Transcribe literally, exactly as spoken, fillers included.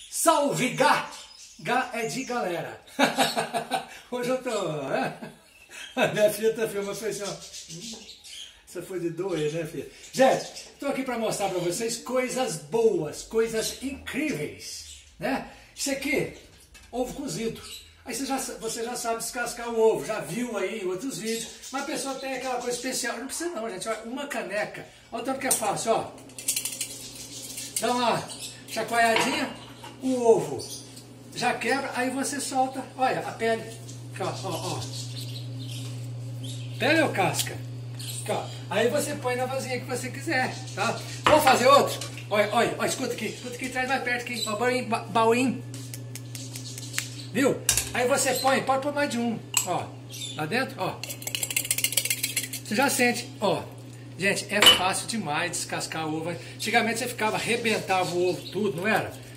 Salve Gá! Gá é de galera. Hoje eu tô... Né? A minha filha tá filmando, foi assim, ó. Isso foi de doer, né, filha? Gente, tô aqui para mostrar para vocês coisas boas, coisas incríveis, né? Isso aqui, ovo cozido. Aí você já, você já sabe descascar o ovo, já viu aí em outros vídeos, mas a pessoa tem aquela coisa especial. Não precisa não, gente, olha, uma caneca. Olha o tanto que é fácil, ó. Dá uma chacoalhadinha, o ovo já quebra, aí você solta, olha, a pele. Ó, ó, ó. Pele ou casca? Ó, aí você põe na vasilha que você quiser, tá? Vamos fazer outro? Olha, olha, olha, escuta aqui, escuta aqui, traz mais perto aqui, ó, baúinho, baúinho. Viu? Aí você põe, pode pôr mais de um, ó, lá dentro, ó. Você já sente, ó. Gente, é fácil demais descascar o ovo. Antigamente você ficava, arrebentava o ovo tudo, não era?